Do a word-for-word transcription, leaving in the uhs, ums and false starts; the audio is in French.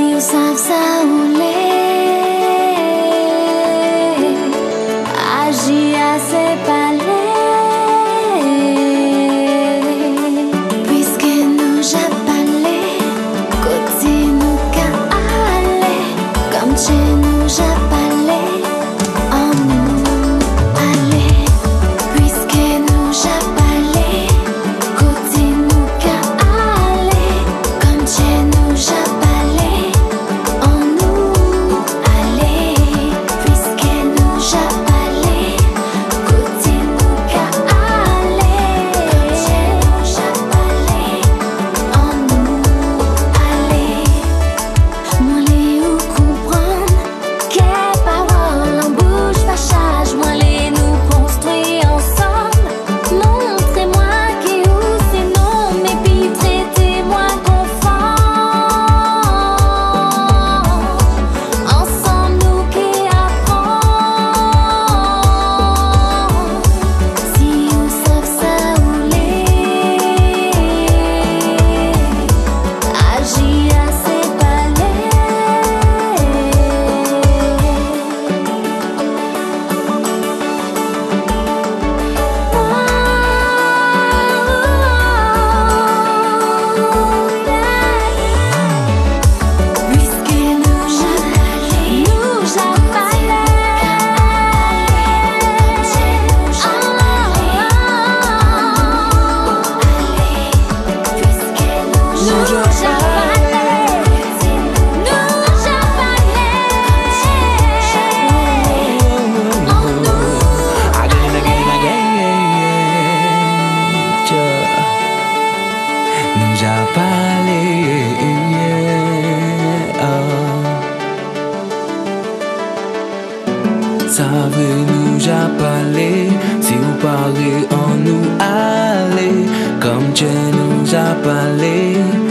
Si vous savez ça ou les agir à ses palais, puisque nous j'ai parlé, côté nous qu'à aller, comme chez nous j'ai parlé, en nous aller, puisque nous j'ai parlé, côté nous qu'à aller, comme chez nous j'ai parlé, en nous aller, puisque nous j'ai parlé, côté nous qu'à aller, comme chez nous j'ai parlé, en nous aller. Moi les ou comprendre que parole en bouche fâchage, moi les nous construire ensemble. Montrez-moi qui ou c'est non, mais puis traitez-moi conforme. Ensemble nous qui apprend. Si vous savez ça ou les agir à ses palais. Puisque nous j'appelais, nous Again, again, again, yeah. Nous a parlé, yeah. Savez nous a parlé, si vous parlez en nous aller, comme Dieu nous a parlé.